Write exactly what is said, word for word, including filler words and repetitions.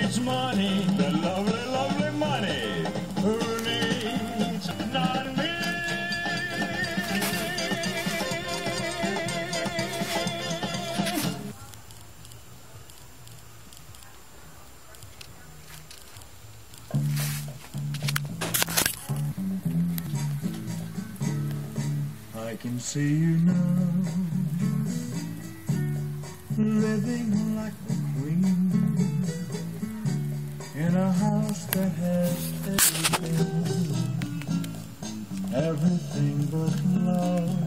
needs money? The lovely, lovely money. Who needs not me? I can see you now, living like the queen, in a house that has everything, everything but love.